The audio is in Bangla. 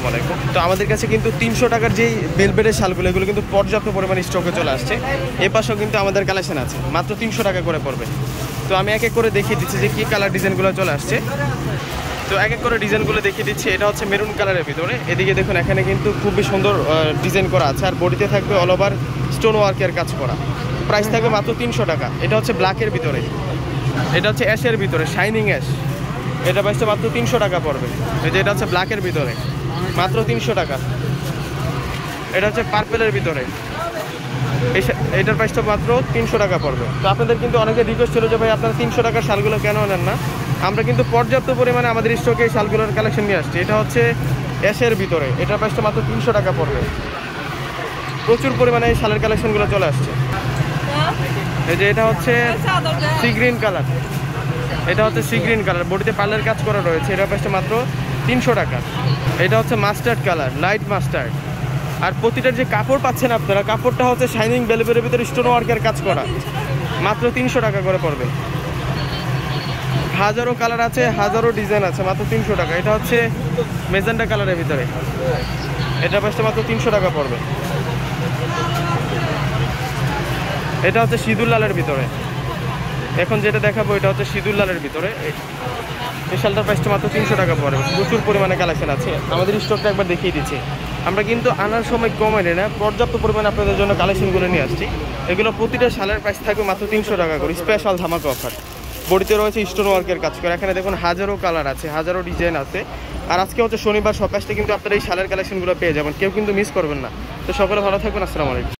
তো আমাদের কাছে কিন্তু 300 টাকার যেই বেলভেটের শালগুলো এগুলো কিন্তু পর্যাপ্ত পরিমাণে স্টকে চলে আসছে। এ পাশেও কিন্তু আমাদের কালেকশন আছে, মাত্র 300 টাকা করে পড়বে। তো আমি এক এক করে দেখিয়ে দিচ্ছি যে কী কালার ডিজাইনগুলো চলে আসছে। তো এক এক করে ডিজাইনগুলো দেখিয়ে দিচ্ছি। এটা হচ্ছে মেরুন কালারের ভিতরে, এদিকে দেখুন এখানে কিন্তু খুবই সুন্দর ডিজাইন করা আছে, আর বডিতে থাকবে অল ওভার স্টোন ওয়ার্কের কাজ করা। প্রাইস থাকবে মাত্র 300 টাকা। এটা হচ্ছে ব্ল্যাকের ভিতরে, এটা হচ্ছে অ্যাশের ভিতরে, শাইনিং অ্যাশ। এটা প্রাইসটা মাত্র 300 টাকা পড়বে। এই যে এটা হচ্ছে ব্ল্যাকের ভিতরে, মাত্র 300 টাকা। এটা হচ্ছে পার্পেলের ভিতরে, এটার প্রাইসটা মাত্র 300 টাকা পড়বে। তো আপনাদের কিন্তু অনেকে রিকোয়েস্ট ছিল যে ভাই আপনারা 300 টাকার শালগুলো কেন নেন না। আমরা কিন্তু পর্যাপ্ত পরিমাণে আমাদের স্টকে এই শালগুলোর কালেকশন নিয়ে আসছি। এটা হচ্ছে অ্যাশের ভিতরে, এটার প্রাইসটা মাত্র 300 টাকা পড়বে। প্রচুর পরিমাণে এই শালের কালেকশনগুলো চলে আসছে। এই যে এটা হচ্ছে সি গ্রিন কালার, এটা হচ্ছে সি গ্রিন কালার, বডিতে পার্লের কাজ করা রয়েছে। এটার প্রাইসটা মাত্র 300 টাকা। এটা হচ্ছে মাস্টার্ড কালার, লাইট মাস্টার্ড। আর প্রতিটার যে কাপড় পাচ্ছেন আপনারা, কাপড়টা হচ্ছে শাইনিং বেলভেটের ভিতরে স্টোন ওয়ার্কের কাজ করা, মাত্র 300 টাকা করে পড়বে। হাজারো কালার আছে, হাজারো ডিজাইন আছে, মাত্র 300 টাকা। এটা হচ্ছে মেজেন্টা কালারের ভিতরে, এটা প্রাইসটা মাত্র 300 টাকা পড়বে। এটা হচ্ছে সিঁদুর লালের ভিতরে, এখন যেটা দেখাবো এটা হচ্ছে সিঁদুর লালের ভিতরে। এই শালটার প্রাইসটা মাত্র 300 টাকা পড়বে। প্রচুর পরিমাণে কালেকশন আছে, আমাদের স্টকটা একবার দেখিয়ে দিচ্ছি। আমরা কিন্তু আনার সময় কমাই না, পর্যাপ্ত পরিমাণে আপনাদের জন্য কালেকশনগুলো নিয়ে আসছি। এগুলো প্রতিটা শালের প্রাইস থাকবে মাত্র 300 টাকা করে, স্পেশাল ধামাকা অফার। বডিতে রয়েছে স্টোন ওয়ার্কের কাজ করে। এখানে দেখুন হাজারো কালার আছে, হাজারো ডিজাইন আছে। আর আজকে হচ্ছে শনিবার, সকাশে কিন্তু আপনারা এই শালের কালেকশনগুলো পেয়ে যাবেন, কেউ কিন্তু মিস করবেন না। তো সকলে ভালো থাকবেন, আসসালামু আলাইকুম।